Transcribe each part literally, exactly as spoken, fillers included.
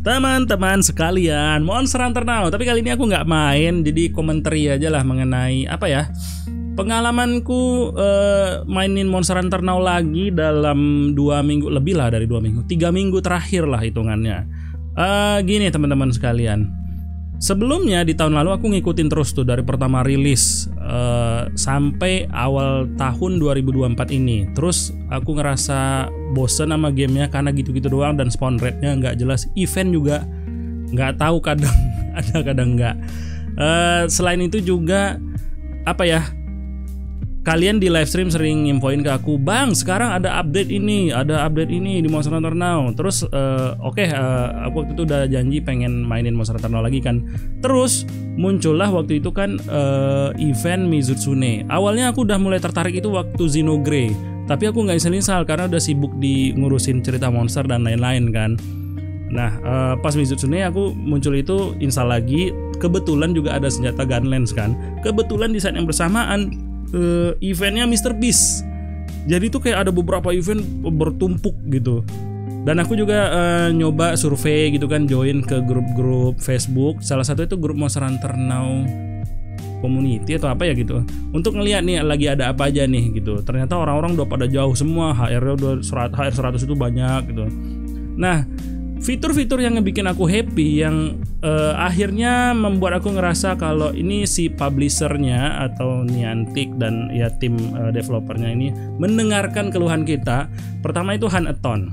Teman-teman sekalian, Monster Hunter Now. Tapi kali ini aku nggak main, jadi komentari aja lah mengenai apa ya pengalamanku uh, mainin Monster Hunter Now lagi dalam dua minggu lebih lah dari dua minggu, tiga minggu terakhir lah hitungannya. Uh, gini teman-teman sekalian, sebelumnya di tahun lalu aku ngikutin terus tuh dari pertama rilis uh, sampai awal tahun dua ribu dua puluh empat ini. Terus aku ngerasa bosen sama gamenya karena gitu-gitu doang dan spawn rate-nya nggak jelas. Event juga nggak tahu, kadang ada kadang nggak. Uh, selain itu juga apa ya? Kalian di live stream sering infoin ke aku, "Bang, sekarang ada update ini, ada update ini di Monster Hunter Now." Terus uh, oke, okay, uh, aku waktu itu udah janji pengen mainin Monster Hunter Now lagi kan. Terus muncullah waktu itu kan uh, event Mizutsune. Awalnya aku udah mulai tertarik itu waktu Xenogrey, tapi aku nggak install karena udah sibuk di ngurusin cerita monster dan lain-lain kan. Nah, uh, pas Mizutsune aku muncul itu install lagi. Kebetulan juga ada senjata Gunlance kan. Kebetulan di saat yang bersamaan Uh, eventnya Mister Beast. Jadi tuh kayak ada beberapa event bertumpuk gitu. Dan aku juga uh, nyoba survei gitu kan, join ke grup-grup Facebook. Salah satu itu grup Monster Hunter Now Community atau apa ya gitu, untuk ngeliat nih lagi ada apa aja nih gitu. Ternyata orang-orang udah pada jauh semua, H R-nya udah H R seratus itu banyak gitu. Nah, fitur-fitur yang ngebikin aku happy, yang uh, akhirnya membuat aku ngerasa kalau ini si publishernya atau Niantic dan ya tim uh, developernya ini mendengarkan keluhan kita. Pertama itu Hanetone.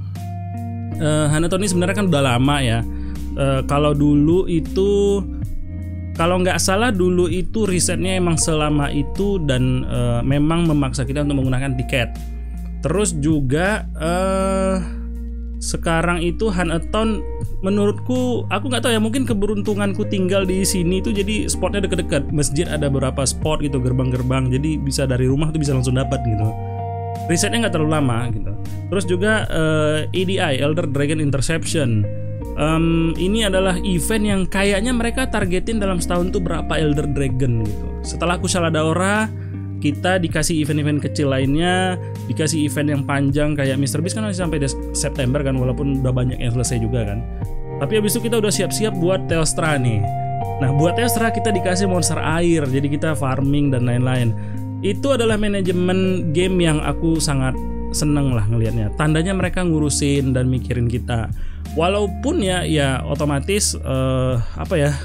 Uh, Hanetone ini sebenarnya kan udah lama ya. Uh, kalau dulu itu, kalau nggak salah dulu itu risetnya emang selama itu dan uh, memang memaksa kita untuk menggunakan tiket. Terus juga uh, sekarang itu Hanetone menurutku, aku nggak tahu ya, mungkin keberuntunganku tinggal di sini itu jadi spotnya deket-deket masjid, ada beberapa spot gitu, gerbang-gerbang, jadi bisa dari rumah tuh bisa langsung dapat gitu. Risetnya nggak terlalu lama gitu. Terus juga uh, E D I, Elder Dragon Interception. Um, ini adalah event yang kayaknya mereka targetin dalam setahun tuh berapa Elder Dragon gitu. Setelah Kushala Daora, kita dikasih event-event kecil lainnya, dikasih event yang panjang kayak Mister Beast kan masih sampai September kan, walaupun udah banyak yang selesai juga kan. Tapi habis itu kita udah siap-siap buat Teostra nih. Nah, buat Teostra kita dikasih monster air, jadi kita farming dan lain-lain. Itu adalah manajemen game yang aku sangat seneng lah ngelihatnya. Tandanya mereka ngurusin dan mikirin kita. Walaupun ya ya otomatis uh, apa ya,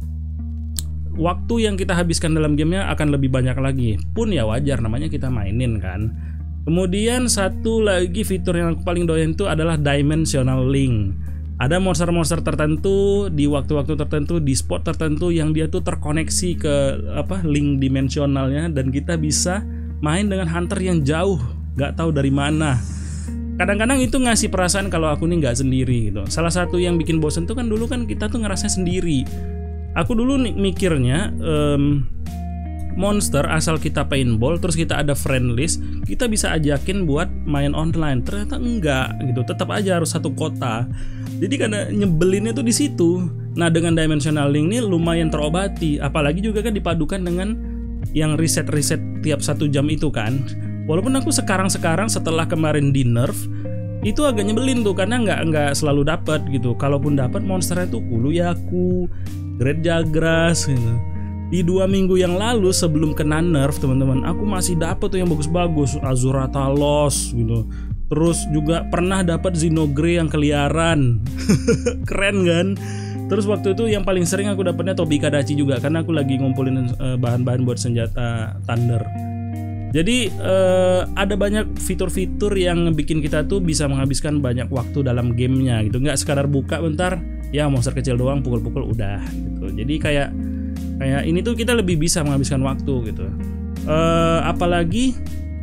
waktu yang kita habiskan dalam gamenya akan lebih banyak lagi. Pun ya wajar, namanya kita mainin kan. Kemudian satu lagi fitur yang aku paling doyan itu adalah Dimensional Link. Ada monster-monster tertentu di waktu-waktu tertentu, di spot tertentu yang dia tuh terkoneksi ke apa link dimensionalnya, dan kita bisa main dengan hunter yang jauh, gak tahu dari mana. Kadang-kadang itu ngasih perasaan kalau aku nih gak sendiri gitu. Salah satu yang bikin bosen tuh kan dulu kan kita tuh ngerasa sendiri. Aku dulu mikirnya um, monster asal kita paintball terus kita ada friend list, kita bisa ajakin buat main online. Ternyata enggak gitu, tetap aja harus satu kota. Jadi karena nyebelinnya tuh di situ. Nah, dengan Dimensional Link ini lumayan terobati, apalagi juga kan dipadukan dengan yang reset-reset tiap satu jam itu kan. Walaupun aku sekarang-sekarang setelah kemarin di nerf itu agak nyebelin tuh karena nggak nggak selalu dapat gitu. Kalaupun dapat monsternya tuh Kuluyaku, Great Jagras gitu. Di dua minggu yang lalu sebelum kena nerf teman-teman, aku masih dapat tuh yang bagus-bagus, Azura Talos gitu. Terus juga pernah dapat Xenogrey yang keliaran. Keren kan? Terus waktu itu yang paling sering aku dapatnya Tobi Kadachi juga, karena aku lagi ngumpulin uh, bahan-bahan buat senjata Thunder. Jadi uh, ada banyak fitur-fitur yang bikin kita tuh bisa menghabiskan banyak waktu dalam gamenya gitu. Nggak sekadar buka bentar, ya monster kecil doang, pukul-pukul udah gitu. Jadi kayak kayak ini tuh kita lebih bisa menghabiskan waktu gitu. Uh, apalagi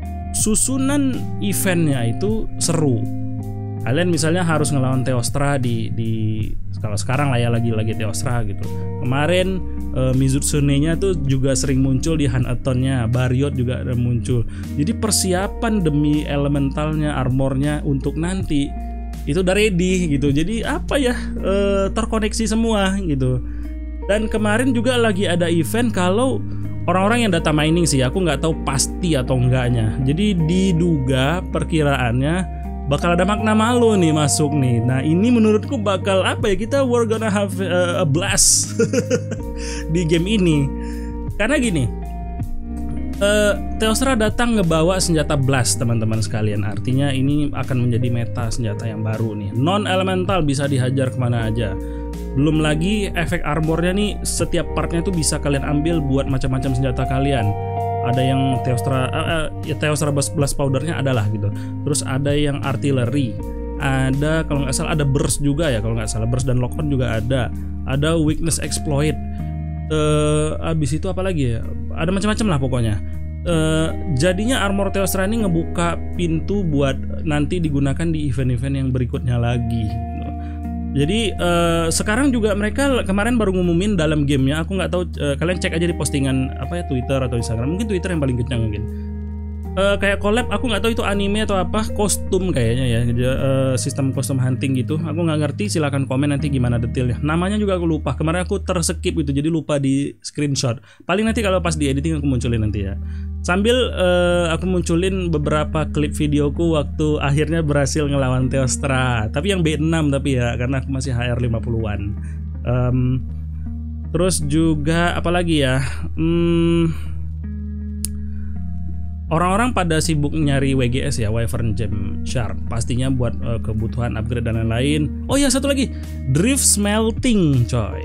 susunan eventnya itu seru. Kalian misalnya harus ngelawan Teostra di di kalau sekarang lah ya lagi lagi Teostra gitu. Kemarin uh, Mizutsune-nya tuh juga sering muncul di Hanetone-nya, Barriot juga ada muncul. Jadi persiapan demi elementalnya, armornya untuk nanti itu udah ready gitu. Jadi apa ya, uh, terkoneksi semua gitu. Dan kemarin juga lagi ada event kalau orang-orang yang data mining sih, aku nggak tahu pasti atau enggaknya. Jadi diduga perkiraannya bakal ada makna malu nih masuk nih. Nah ini menurutku bakal apa ya, kita we're gonna have a blast di game ini. Karena gini, uh, Teostra datang ngebawa senjata blast teman-teman sekalian. Artinya ini akan menjadi meta senjata yang baru nih. Non elemental bisa dihajar kemana aja. Belum lagi efek armornya nih, setiap partnya tuh bisa kalian ambil buat macam-macam senjata kalian. Ada yang Teostra, uh, uh, ya Teostra Blast Powdernya adalah gitu. Terus ada yang artillery, ada kalau nggak salah ada burst juga ya, kalau nggak salah burst dan lock on juga ada. Ada weakness exploit. Uh, abis itu apa lagi ya? Ada macam-macam lah pokoknya. Uh, jadinya armor Teostra ini ngebuka pintu buat nanti digunakan di event-event yang berikutnya lagi. Jadi uh, sekarang juga mereka kemarin baru ngumumin dalam gamenya, aku nggak tahu, uh, kalian cek aja di postingan apa ya, Twitter atau Instagram, mungkin Twitter yang paling kencang mungkin. Uh, kayak collab, aku nggak tahu itu anime atau apa, kostum kayaknya ya, uh, sistem kostum hunting gitu. Aku nggak ngerti, silahkan komen nanti gimana detailnya. Namanya juga aku lupa, kemarin aku terskip gitu, jadi lupa di screenshot. Paling nanti kalau pas di editing aku munculin nanti ya. Sambil uh, aku munculin beberapa klip videoku waktu akhirnya berhasil ngelawan Teostra. Tapi yang B enam tapi ya, karena aku masih H R lima puluhan. Um, terus juga apalagi ya, hmm, orang-orang pada sibuk nyari W G S ya, Wyvern Gem Shark, pastinya buat uh, kebutuhan upgrade dan lain-lain. Oh ya, satu lagi, drift smelting coy.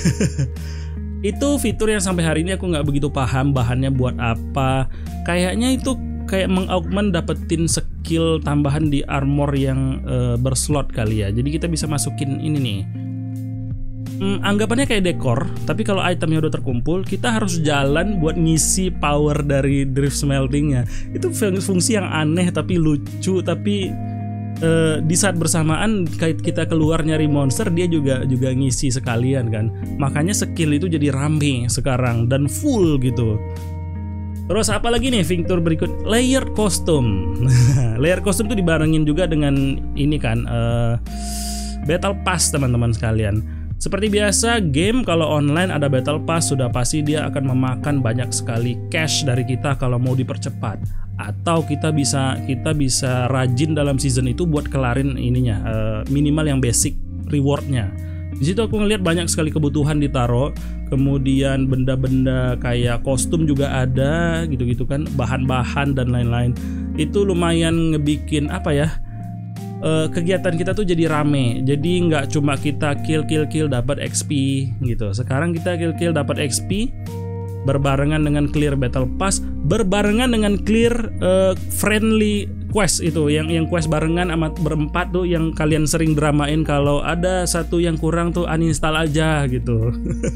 Itu fitur yang sampai hari ini aku nggak begitu paham bahannya buat apa. Kayaknya itu kayak mengaugment dapetin skill tambahan di armor yang uh, berslot kali ya. Jadi kita bisa masukin ini nih. Hmm, anggapannya kayak dekor, tapi kalau itemnya udah terkumpul, kita harus jalan buat ngisi power dari drift smeltingnya. Itu fungsi yang aneh tapi lucu, tapi Uh, di saat bersamaan kayak kita keluar nyari monster, dia juga juga ngisi sekalian kan. Makanya skill itu jadi rame sekarang dan full gitu. Terus apa lagi nih fitur berikut, layered costume. Layered costume tuh dibarengin juga dengan ini kan, uh, battle pass teman-teman sekalian. Seperti biasa, game kalau online ada battle pass, sudah pasti dia akan memakan banyak sekali cash dari kita kalau mau dipercepat. Atau kita bisa kita bisa rajin dalam season itu buat kelarin ininya, uh, minimal yang basic rewardnya. Di situ aku ngelihat banyak sekali kebutuhan ditaruh, kemudian benda-benda kayak kostum juga ada gitu-gitu kan, bahan-bahan dan lain-lain. Itu lumayan ngebikin apa ya, uh, kegiatan kita tuh jadi rame. Jadi nggak cuma kita kill kill kill dapat X P gitu. Sekarang kita kill kill dapat X P berbarengan dengan clear battle pass, berbarengan dengan clear uh, friendly quest itu, yang yang quest barengan amat berempat tuh, yang kalian sering dramain kalau ada satu yang kurang tuh uninstall aja gitu.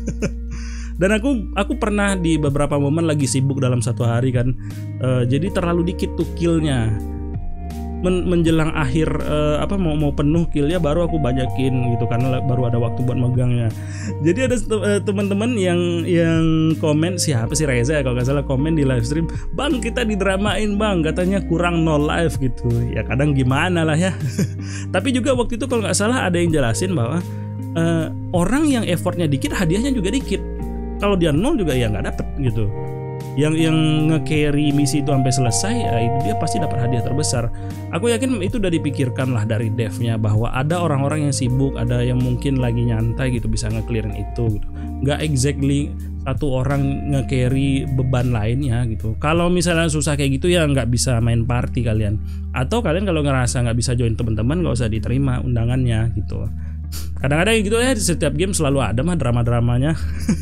Dan aku aku pernah di beberapa momen lagi sibuk dalam satu hari kan, uh, jadi terlalu dikit tuh killnya. Men menjelang akhir uh, apa mau mau penuh killnya baru aku banyakin gitu, karena baru ada waktu buat megangnya. Jadi ada uh, teman-teman yang yang komen, siapa sih, Reza ya kalau nggak salah, komen di live stream, bang kita didramain bang, katanya kurang no life gitu. Ya kadang gimana lah ya. Tapi juga waktu itu kalau nggak salah ada yang jelasin bahwa uh, orang yang effortnya dikit hadiahnya juga dikit. Kalau dia nol juga ya nggak dapet gitu. Yang yang nge-carry misi itu sampai selesai, ya itu dia pasti dapat hadiah terbesar. Aku yakin itu udah dipikirkan lah dari devnya, bahwa ada orang-orang yang sibuk, ada yang mungkin lagi nyantai gitu bisa nge-clearin itu gitu. Nggak exactly satu orang nge-carry beban lainnya gitu. Kalau misalnya susah kayak gitu ya nggak bisa main party kalian. Atau kalian kalau ngerasa nggak bisa join teman-teman, nggak usah diterima undangannya gitu. Kadang-kadang gitu ya, di setiap game selalu ada mah drama-dramanya.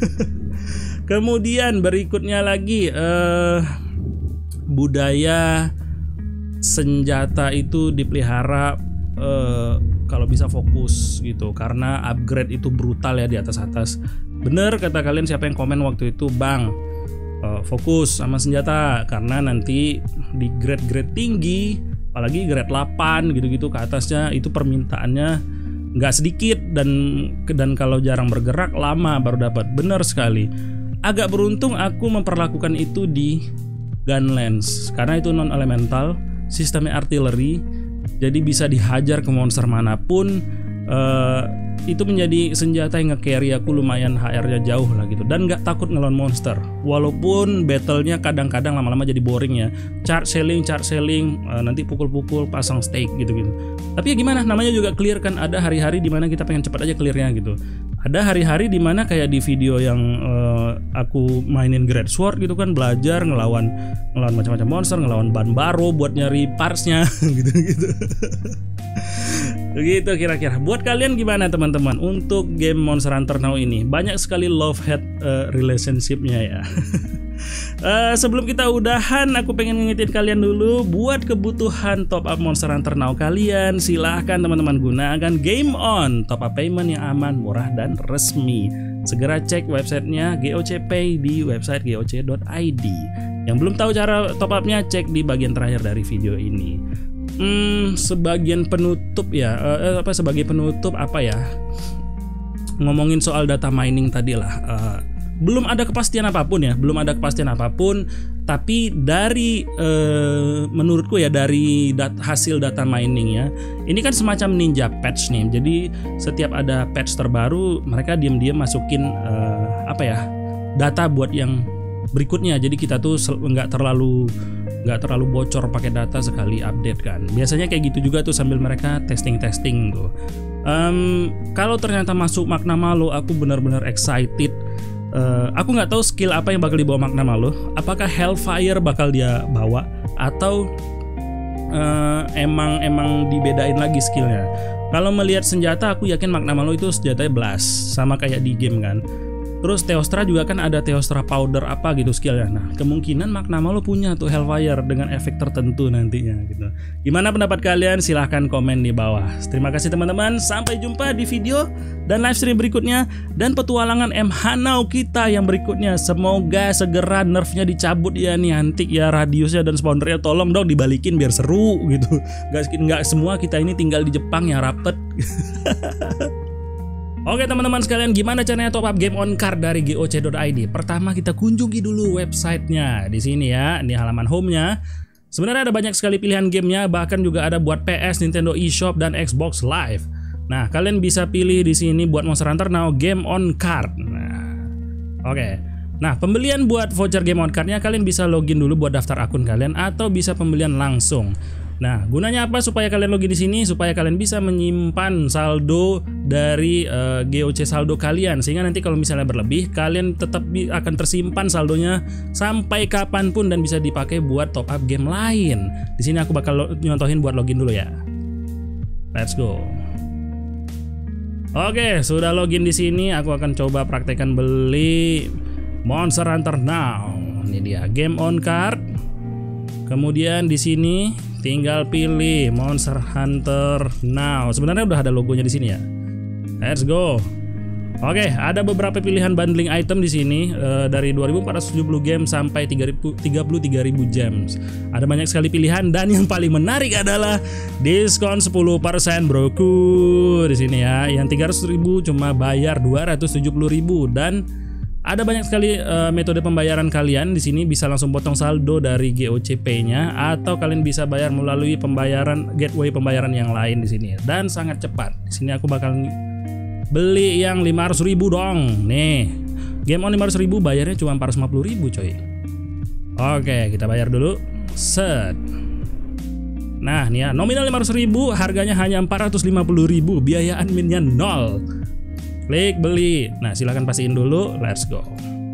Kemudian berikutnya lagi, uh, budaya senjata itu dipelihara uh, kalau bisa fokus gitu, karena upgrade itu brutal ya di atas-atas. Bener kata kalian, siapa yang komen waktu itu, bang uh, fokus sama senjata, karena nanti di grade-grade tinggi, apalagi grade delapan gitu-gitu ke atasnya, itu permintaannya nggak sedikit, dan dan kalau jarang bergerak lama baru dapat. Bener sekali. Agak beruntung aku memperlakukan itu di Gunlance, karena itu non elemental, sistemnya artillery, jadi bisa dihajar ke monster manapun. uh, itu menjadi senjata yang nge-carry aku lumayan H R-nya jauh lah gitu, dan nggak takut ngelawan monster walaupun battle-nya kadang-kadang lama-lama jadi boring ya, charge selling charge selling uh, nanti pukul-pukul pasang stake gitu-gitu. Tapi ya gimana, namanya juga clear kan, ada hari-hari dimana kita pengen cepat aja clearnya gitu, ada hari-hari dimana kayak di video yang uh, aku mainin Great Sword gitu kan, belajar ngelawan ngelawan macam-macam monster, ngelawan Banbaro buat nyari partsnya gitu-gitu. Begitu kira-kira. Buat kalian gimana teman-teman untuk game Monster Hunter Now ini? Banyak sekali love hate uh, relationship-nya ya. uh, sebelum kita udahan, aku pengen ngingetin kalian dulu, buat kebutuhan top up Monster Hunter Now kalian, silahkan teman-teman gunakan Game On, top up payment yang aman, murah dan resmi. Segera cek websitenya G O C Pay di website G O C dot I D. Yang belum tahu cara top up-nya, cek di bagian terakhir dari video ini. Hmm, sebagian penutup ya, uh, apa sebagai penutup apa ya? Ngomongin soal data mining tadi lah. Uh, belum ada kepastian apapun ya, belum ada kepastian apapun. Tapi dari uh, menurutku ya, dari dat hasil data mining ya, ini kan semacam ninja patch nih. Jadi setiap ada patch terbaru, mereka diam-diam masukin uh, apa ya, data buat yang berikutnya. Jadi kita tuh nggak terlalu nggak terlalu bocor pakai data sekali update kan. Biasanya kayak gitu juga tuh sambil mereka testing-testing tuh. Um, kalau ternyata masuk Magna Malo, aku benar-benar excited. Uh, aku nggak tahu skill apa yang bakal dibawa Magna Malo. Apakah Hellfire bakal dia bawa atau uh, emang emang dibedain lagi skillnya. Kalau melihat senjata, aku yakin Magna Malo itu senjatanya blast, sama kayak di game kan. Terus Teostra juga kan ada Teostra powder apa gitu skillnya. Nah kemungkinan Magna Malo punya tuh Hellfire dengan efek tertentu nantinya gitu. Gimana pendapat kalian? Silahkan komen di bawah. Terima kasih teman-teman. Sampai jumpa di video dan live stream berikutnya, dan petualangan M Hanau kita yang berikutnya. Semoga segera nerfnya dicabut ya nih, antik ya, radiusnya dan spawnernya tolong dong dibalikin biar seru gitu. Gak, gak semua kita ini tinggal di Jepang yang rapet. Oke teman-teman sekalian, gimana caranya top up Game On Card dari G O C dot I D? Pertama kita kunjungi dulu websitenya di sini ya, ini halaman home-nya. Sebenarnya ada banyak sekali pilihan gamenya, bahkan juga ada buat P S, Nintendo eShop dan Xbox Live. Nah kalian bisa pilih di sini buat Monster Hunter Now Game On Card. Nah, oke. Nah pembelian buat voucher Game On Card-nya kalian bisa login dulu buat daftar akun kalian, atau bisa pembelian langsung. Nah, gunanya apa supaya kalian login di sini? Supaya kalian bisa menyimpan saldo dari uh, G O C saldo kalian, sehingga nanti kalau misalnya berlebih, kalian tetap akan tersimpan saldonya sampai kapanpun dan bisa dipakai buat top up game lain. Di sini aku bakal nyontohin buat login dulu ya. Let's go. Oke, sudah login di sini. Aku akan coba praktekkan beli Monster Hunter Now. Ini dia Game On Card. Kemudian di sini tinggal pilih Monster Hunter Now. Sebenarnya udah ada logonya di sini ya. Let's go. Oke, ada beberapa pilihan bundling item di sini, uh, dari dua ribu empat ratus tujuh puluh game sampai tiga puluh tiga ribu gems. Ada banyak sekali pilihan, dan yang paling menarik adalah diskon sepuluh persen broku di sini ya. Yang tiga ratus ribu cuma bayar dua ratus tujuh puluh ribu, dan ada banyak sekali uh, metode pembayaran kalian di sini. Bisa langsung potong saldo dari G O C Pay-nya, atau kalian bisa bayar melalui pembayaran gateway pembayaran yang lain di sini, dan sangat cepat. Di sini aku bakal beli yang lima ratus ribu dong. Nih, Game On lima ratus ribu, bayarnya cuma empat ratus lima puluh ribu coy. Oke, kita bayar dulu. Set. Nah, nih ya, nominal lima ratus ribu, harganya hanya empat ratus lima puluh ribu, biaya adminnya nol. Klik beli. Nah silahkan pastiin dulu. Let's go.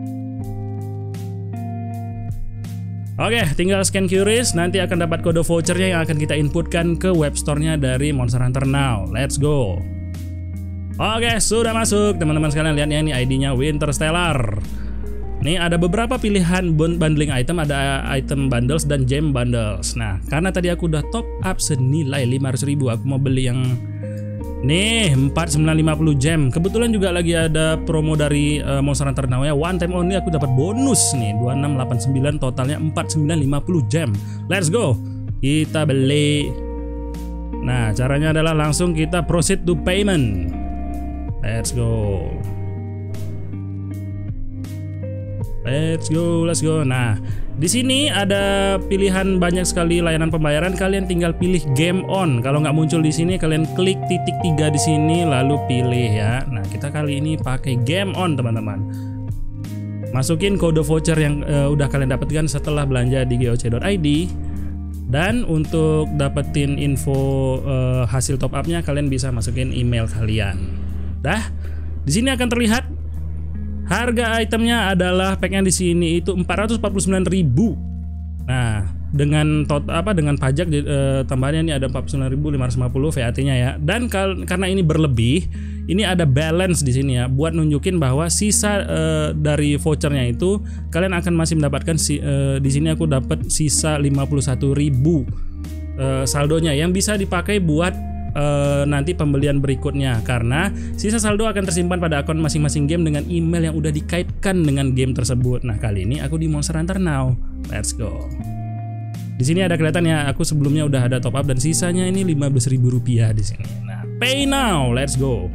Oke, tinggal scan Q R I S. Nanti akan dapat kode vouchernya yang akan kita inputkan ke web store-nya dari Monster Hunter Now. Let's go. Oke, sudah masuk. Teman-teman sekalian lihat ya, ini I D-nya Winterstellar. Nih ada beberapa pilihan bundling item. Ada item bundles dan gem bundles. Nah karena tadi aku udah top up senilai lima ratus ribu, aku mau beli yang nih empat ribu sembilan ratus lima puluh gem. Kebetulan juga lagi ada promo dari uh, Monster Hunter Now ya, one time only. Aku dapat bonus nih dua ribu enam ratus delapan puluh sembilan, totalnya empat ribu sembilan ratus lima puluh gem. Let's go. Kita beli. Nah caranya adalah langsung kita proceed to payment. Let's go. Let's go, let's go. Nah, di sini ada pilihan banyak sekali layanan pembayaran. Kalian tinggal pilih game on. Kalau nggak muncul di sini, kalian klik titik tiga di sini, lalu pilih ya. Nah, kita kali ini pakai game on, teman-teman. Masukin kode voucher yang uh, udah kalian dapatkan setelah belanja di goc dot i d. Dan untuk dapetin info uh, hasil top up-nya, kalian bisa masukin email kalian. Dah, di sini akan terlihat harga itemnya adalah packnya di sini itu empat ratus empat puluh sembilan ribu. Nah, dengan tot apa dengan pajak eh, tambahannya ini ada empat puluh sembilan ribu lima ratus lima puluh V A T-nya ya. Dan kal karena ini berlebih, ini ada balance di sini ya buat nunjukin bahwa sisa eh, dari vouchernya itu kalian akan masih mendapatkan si, eh, di sini aku dapat sisa lima puluh satu ribu eh, saldonya yang bisa dipakai buat Uh, nanti pembelian berikutnya, karena sisa saldo akan tersimpan pada akun masing-masing game dengan email yang udah dikaitkan dengan game tersebut. Nah, kali ini aku di Monster Hunter Now. Let's go. Di sini ada kelihatan ya, aku sebelumnya udah ada top up dan sisanya ini lima belas ribu rupiah di sini. Nah, pay now. Let's go.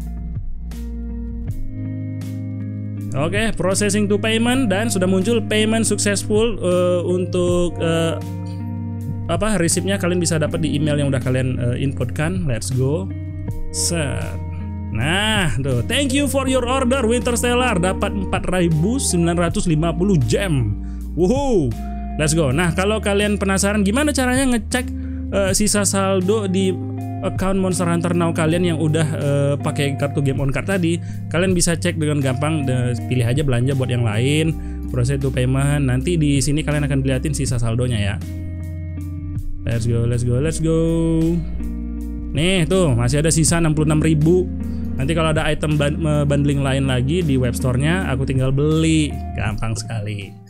Oke, okay, processing to payment dan sudah muncul payment successful uh, untuk uh, apa resipnya kalian bisa dapat di email yang udah kalian uh, inputkan. Let's go. Set. Nah, tuh, thank you for your order Winter Stellar, dapat empat ribu sembilan ratus lima puluh gem. Woohoo. Let's go. Nah, kalau kalian penasaran gimana caranya ngecek uh, sisa saldo di account Monster Hunter Now kalian yang udah uh, pakai kartu game on card tadi, kalian bisa cek dengan gampang. De, pilih aja belanja buat yang lain, process to payment. Nanti di sini kalian akan liatin sisa saldonya ya. Let's go, let's go, let's go. Nih tuh masih ada sisa enam puluh enam ribu. Nanti kalau ada item bundling lain lagi di web store-nya, aku tinggal beli. Gampang sekali.